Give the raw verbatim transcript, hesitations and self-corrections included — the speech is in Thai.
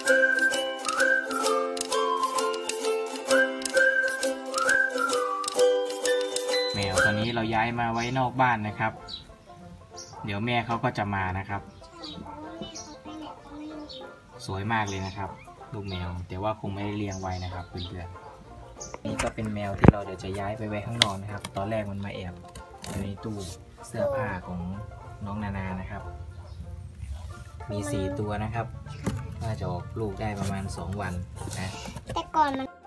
แมวตอนนี้เราย้ายมาไว้นอกบ้านนะครับเดี๋ยวแม่เขาก็จะมานะครับสวยมากเลยนะครับลูกแมวแต่ว่าคงไม่ได้เลี้ยงไว้นะครับเพื่อนๆนี่ก็เป็นแมวที่เราเดี๋ยวจะย้ายไปไว้ข้างนอกนะครับตอนแรกมันมาแอบอยู่ในตู้เสื้อผ้าของน้องนานานะครับมีสี่ตัวนะครับน่าจะออกลูกได้ประมาณสองวันนะแต่ก่อนมัน